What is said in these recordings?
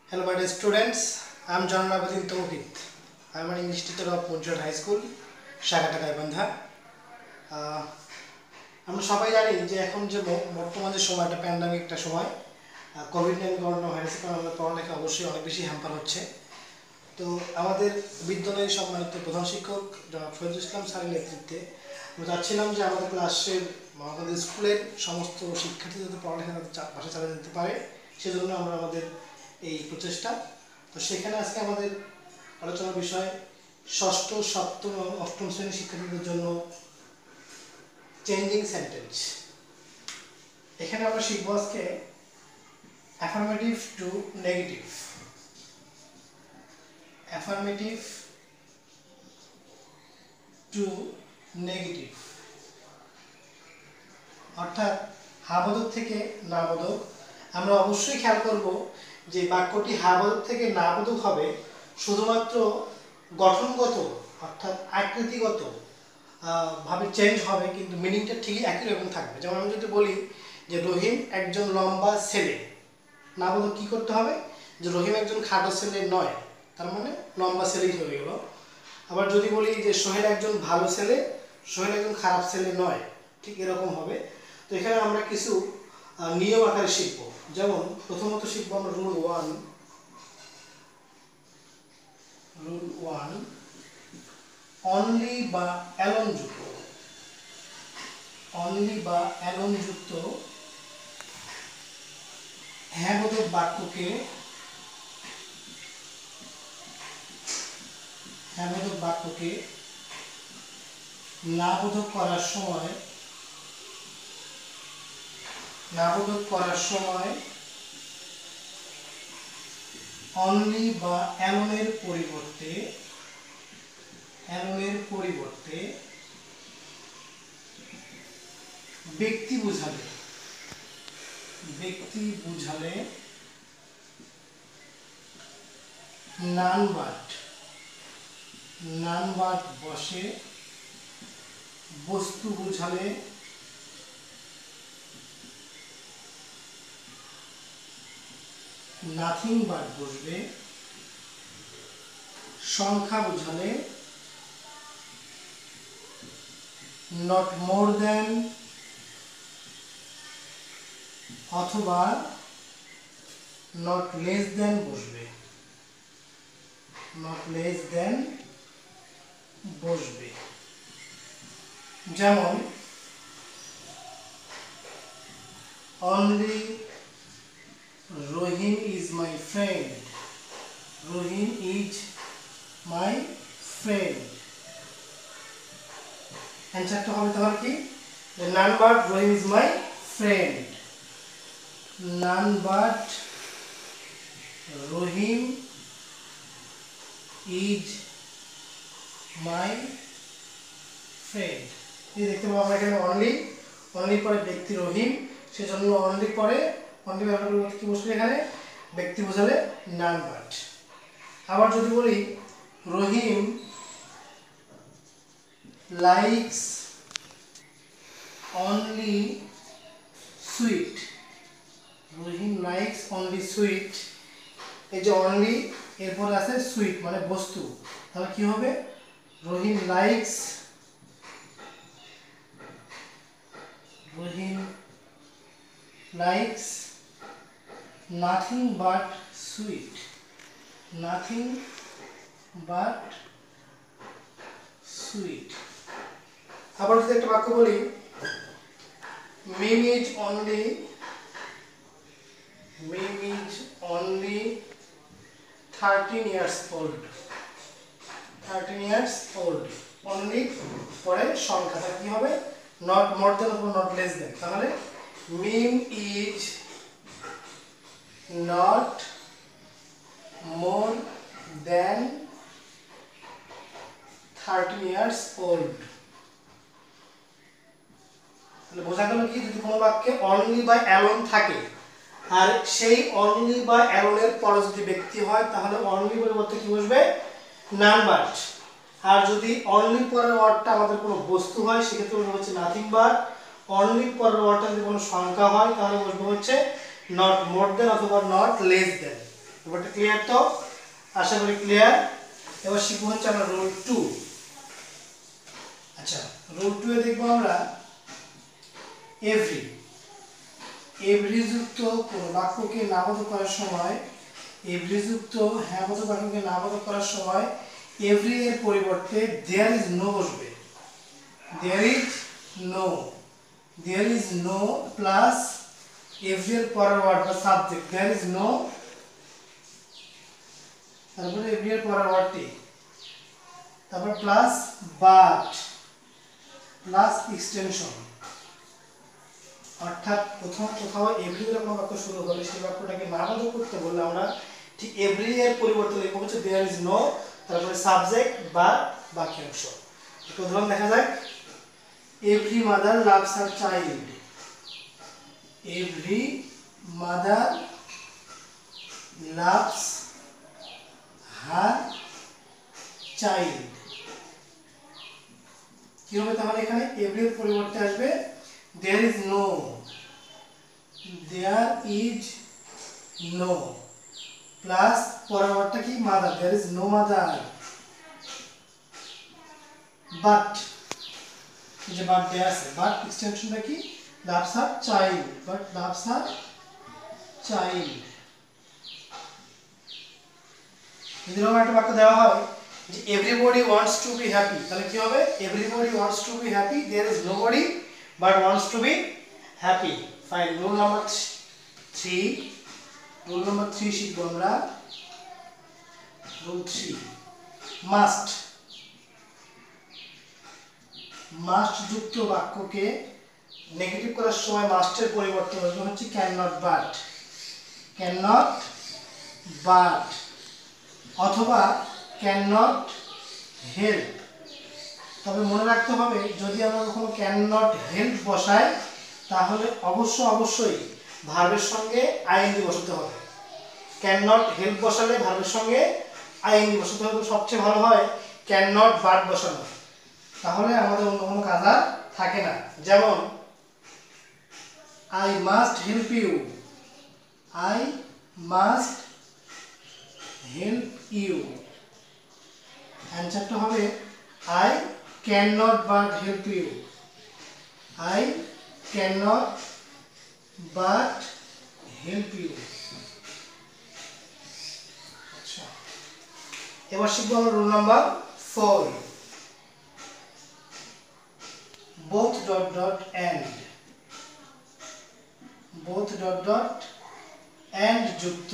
Hello, my dear students. I am John Abadin Tawhid. I am an English teacher of Munchar High School, Shagata Gaibandha. আমরা সবাই জানি যে এখন যে বর্তমান যে সময়টা প্যান্ডামিক একটা সময় কোভিড-19 করোনা ভাইরাসের কারণে আমাদের পড়ালেখা অবশ্যই অনেক বেশি হ্যাম্পার হচ্ছে। তো আমাদের বিদ্যালয়ের সম্মানিত প্রধান শিক্ষক জনাব শহীদুল ইসলাম স্যারের নেতৃত্বে আমরা চাচ্ছিলাম যে আমাদের ক্লাসের আমাদের স্কুলের সমস্ত শিক্ষার্থী যাতে পড়ালেখা তাদের বাসায় চালিয়ে যেতে পারে, সেজন্য আমরা আমাদের এই প্রচেষ্টা। তো সেখানে আজকে আমাদের আলোচনার বিষয় ষষ্ঠ, সপ্তম এবং অষ্টম শ্রেণীর শিক্ষার্থীদের জন্য চেঞ্জিং সেন্টেন্স। এখানে আমরা শিখব আজকে affirmative to negative. Affirmative to negative অর্থাৎ হ্যাঁ-বোধক থেকে না-বোধক। আমরা অবশ্যই খেয়াল করব যে বাক্যটি হ্যাঁ-বোধক থেকে না-বোধক হবে শুধুমাত্র গঠনগত অর্থাৎ আকৃতিগত ভাবে চেঞ্জ হবে, কিন্তু মিনিংটা ঠিকই একই রকম থাকবে। যেমন আমি যদি বলি যে রহিম একজন লম্বা ছেলে, না-বোধক কী করতে হবে যে রহিম একজন খাটো ছেলে নয়, তার মানে লম্বা ছেলেই হয়ে গেল। আবার যদি বলি যে সোহেল একজন ভালো ছেলে, সোহেল একজন খারাপ ছেলে নয়, ঠিক এরকম হবে। তো এখানে আমরা কিছু নিয়ম আকারে শিখব। যেমন প্রথমত শিখব আমরা রুল ওয়ান, অনলি বা অ্যালোন যুক্ত, অনলি বা অ্যালোন যুক্ত হ্যাঁ-বোধক বাক্যকে না-বোধক করার সময় অনলি বা অ্যালোনের পরিবর্তে ব্যক্তি বুঝালে নাউন ভার্ব বসে, বস্তু বুঝালে নাথিং ভার্ব বসবে, সংখ্যা বুঝালে নট মোর দ্যান অথবা নট লেস দ্যান বসবে, যেমন only Rahim is my friend, Rahim is my friend. অ্যান্সারটা হবে তাহলে কি, none but Rahim is my friend, none but Rahim is my friend. এই দেখতে পাবো আমরা এখানে অনলি পরে ব্যক্তি রহিম, সেজন্য অনলি পরে অনলি ব্যবহার কি বসবে এখানে ব্যক্তি বোঝালে নান বাট। আবার যদি বলি Rahim likes only sweet, Rahim likes only sweet, এই যে অনলি এরপর আছে সুইট মানে বস্তু, তাহলে কি হবে Rahim likes nothing but sweet, আবার যদি একটা বাক্য বলি Mim is only 13 years old, only পরে সংখ্যা, তাহলে কি হবে নট মোর দেন অথবা নট লেস দেন, তাহলে Mim is not more than 13 years old। তাহলে বোঝা গেল কি, যদি কোনো বাক্যে অনলি বা অ্যালোন থাকে আর সেই অনলি বা অ্যালোনের পরে যদি ব্যক্তি হয়, তাহলে অনলি পরিবর্তে কি বসবে নান বাট। আর যদি অনলি পরের ওয়ার্ডটা আমাদের কোনো বস্তু হয়, সেক্ষেত্রে বসবে হচ্ছে নাথিং বাট। অনলি পরের ওয়ার্ডটা যদি কোনো সংখ্যা হয়, তাহলে বসবে হচ্ছে নট মোর দেন অথবা নট লেস দেন। ব্যাপারটা ক্লিয়ার তো? আশা করি ক্লিয়ার। এবার শিখবো হচ্ছে আমরা রুল 2। আচ্ছা, রুল 2 এ দেখবো আমরা এভরি যুক্ত কোন বাক্যকে নামবোধক করার সময়, এভরি যুক্ত হ্যাঁবোধক বাক্যকে নামবোধক করার সময় এভরি এর পরিবর্তে দেয়ার ইজ নো বসবে। There is no plus every এর পরের ওয়ার্ড বা সাবজেক্ট দেয়ার ইজ নো, তারপরে এভরি এর পরের ওয়ার্ডটি, তারপর প্লাস বাট প্লাস এক্সটেনশন। অর্থাৎ কোথাও এভরি এর কোনো বাক্য শুরু হলে সেই বাক্যটাকে নামবোধক করতে বললে আমরা ঠিক এভরি এর পরিবর্তে লিখবো হচ্ছে দেয়ার ইজ নো, তারপরে সাবজেক্ট বা বাক্যাংশ। একটা উদাহরণ দেখা যাক। Every mother loves her child. Every mother loves her child. কি হবে তাহলে? এখানে এভরি এর পরিবর্তে আসবে there is no প্লাস পরের ওয়ার্ডটা কি? Mother. there is no mother but, এই যে বাট দেয়া আছে, বাট এক্সটেনশনটা কি? loves her child, but loves her child। যদি এরকম একটা বাক্য দেওয়া হয় যে everybody wants to be happy, তাহলে কি হবে? everybody wants to be happy, there is nobody but wants to be happy। Fine. Rule number 3 শিখবো আমরা। Rule 3 মাস্ট যুক্ত বাক্যকে নেগেটিভ করার সময় মাস্টের পরিবর্তে হচ্ছে ক্যান নট বাট অথবা ক্যান নট হেল্প। তবে মনে রাখতে হবে যদি আমরা কখনো ক্যান নট হেল্প বসাই তাহলে অবশ্যই ভার্বের সঙ্গে আইএনজি বসাতে হবে। ক্যান নট হেল্প বসালে ভার্বের সঙ্গে আইএনজি বসাতে হবে। সবচেয়ে ভালো হয় ক্যান নট বাট বসানো, তাহলে আমাদের অন্য কোনো কাজ আর থাকে না। যেমন I must help you, I must help you. অ্যান্সারটা হবে I cannot but help you, I cannot but help you। আচ্ছা, এবার শিখবো আমরা রুল নাম্বার 4 both and যুক্ত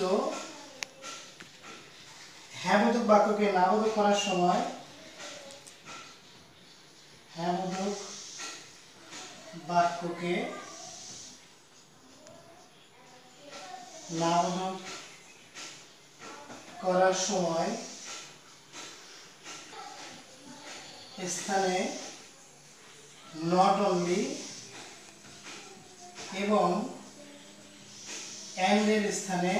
হ্যাঁবোধক বাক্যকে নাবোধক করার সময় হ্যাঁবোধক বাক্যকে নাবোধক করার সময় স্থানে নট অনলি এবং এন্ড এর স্থানে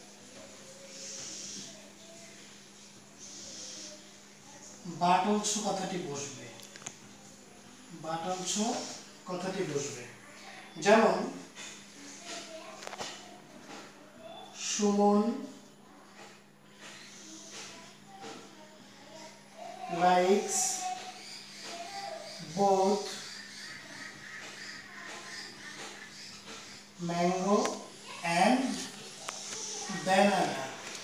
বাট অলসো কথাটি বসবে। যেমন Suman likes both mango and banana.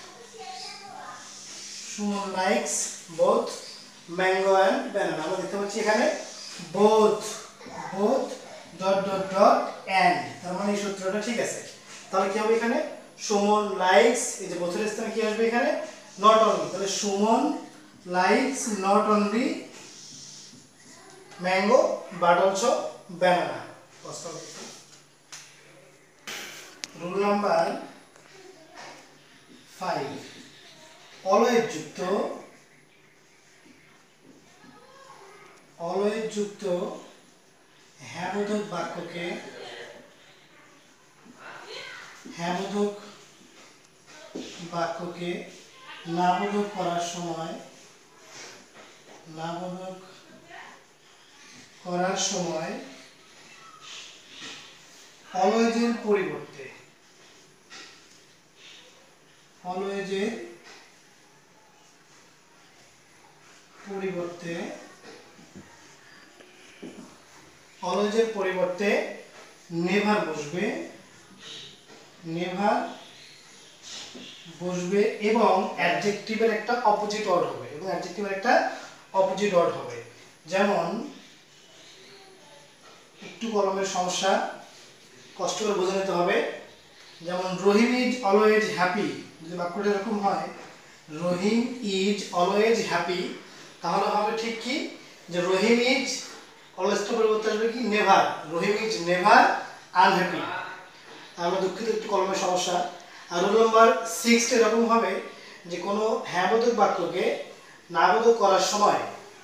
Suman likes both mango and banana. আমরা দেখতে পাচ্ছি এখানে বোথ অ্যান্ড, তার মানে এই সূত্রটা ঠিক আছে। তাহলে কি হবে এখানে? সুমন লাইকস, এই যে বোথের স্থানে কি আসবে এখানে? Not only. তাহলে Suman likes not only mango but also banana. Rule number 5 always যুক্ত হ্যাঁবোধক বাক্যকে নাবোধক করার সময় অলওয়েজের পরিবর্তে অলওয়েজের পরিবর্তে নেভার বসবে এবং অ্যাডজেক্টিভের একটা অপোজিট ওয়ার্ড হবে যেমন একটু কলমের সমস্যা, কষ্ট করে বোঝা নিতে হবে। যেমন রহিম ইজ অলওয়েজ হ্যাপি, যদি বাক্যটা এরকম হয় রহিম ইজ অলওয়েজ হ্যাপি, তাহলে হবে ঠিক কি যে রহিম ইজ অলওয়েজটা পরিবর্তে আসবে কি never, Rahim is never unhappy. আমরা দুঃখিত, একটু কলমের সমস্যা। আর রুল নাম্বার 6 এরকম হবে যে কোনো হ্যাঁবোধক বাক্যকে নাবোধক করার সময়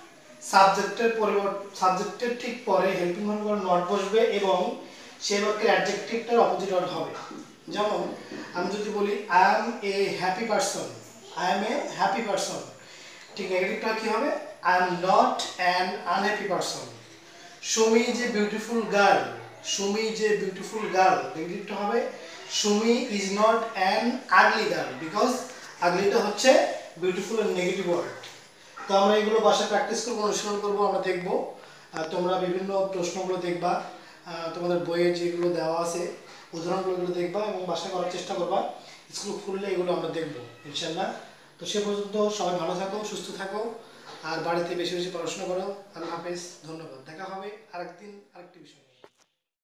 সাবজেক্টের ঠিক পরে হেল্পিং ভার্ব নট বসবে এবং সেই বাক্যের অ্যাডজেক্টিভটার অপোজিট ওয়ার্ড হবে। যেমন আমি যদি বলি I am a happy person, ঠিক নেগেটিভটা কি হবে I am not an unhappy person. Sumi is a beautiful girl, নেগেটিভটা হবে Sumi is not an ugly girl, because আগলিটা হচ্ছে বিউটিফুল এর নেগেটিভ ওয়ার্ড। তো আমরা এগুলো বাসায় প্র্যাকটিস করবো, অনুশীলন করবো, আমরা দেখবো। তোমরা বিভিন্ন প্রশ্নগুলো দেখবা, তোমাদের বইয়ে যেগুলো দেওয়া আছে উদাহরণগুলো দেখবা এবং বাসায় করার চেষ্টা করবা। স্কুল খুললে এগুলো আমরা দেখবো ইনশাল্লাহ। তো সে পর্যন্ত সবাই ভালো থাকো, সুস্থ থাকো, আর বাড়িতে বেশি বেশি পড়াশোনা করো। আল্লাহ হাফেজ, ধন্যবাদ। দেখা হবে আরেকদিন আরেকটি বিষয়।